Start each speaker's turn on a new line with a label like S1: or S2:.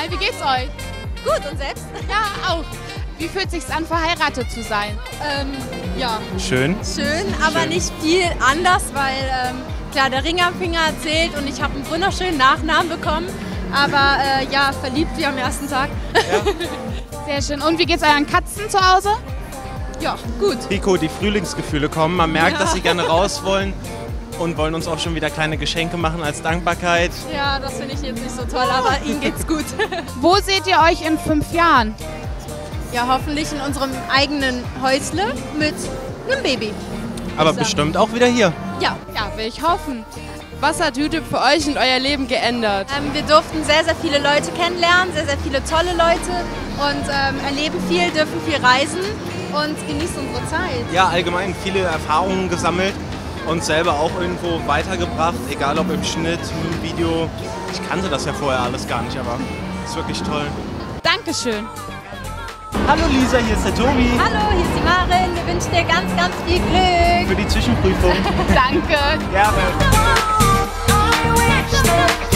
S1: Hi, wie geht's euch?
S2: Gut, und selbst?
S1: Ja, auch. Wie fühlt sich's an, verheiratet zu sein?
S2: Ja.
S3: Schön.
S2: Schön, aber nicht viel anders, weil klar, der Ring am Finger zählt und ich habe einen wunderschönen Nachnamen bekommen. Aber ja, verliebt wie am ersten Tag.
S3: Ja.
S1: Sehr schön. Und wie geht's euren Katzen zu Hause?
S2: Ja, gut.
S3: Rico, die Frühlingsgefühle kommen. Man merkt, dass sie gerne raus wollen und wollen uns auch schon wieder kleine Geschenke machen als Dankbarkeit.
S2: Ja, das finde ich jetzt nicht so toll, aber ihnen geht's gut.
S1: Wo seht ihr euch in 5 Jahren?
S2: Ja, hoffentlich in unserem eigenen Häusle mit einem Baby.
S3: Aber bestimmt auch wieder hier.
S2: Ja.
S1: Ja, will ich hoffen.
S4: Was hat YouTube für euch und euer Leben geändert?
S2: Wir durften sehr, sehr viele Leute kennenlernen, sehr, sehr viele tolle Leute und erleben viel, dürfen viel reisen und genießen unsere Zeit.
S3: Ja, allgemein viele Erfahrungen gesammelt und selber auch irgendwo weitergebracht, egal ob im Schnitt, im Video. Ich kannte das ja vorher alles gar nicht, aber es ist wirklich toll.
S1: Dankeschön.
S3: Hallo Lisa, hier ist der Tobi.
S2: Hallo, hier ist die Maren. Wir wünschen dir ganz, ganz viel Glück.
S3: Für die Zwischenprüfung.
S1: Danke.
S3: Gerne.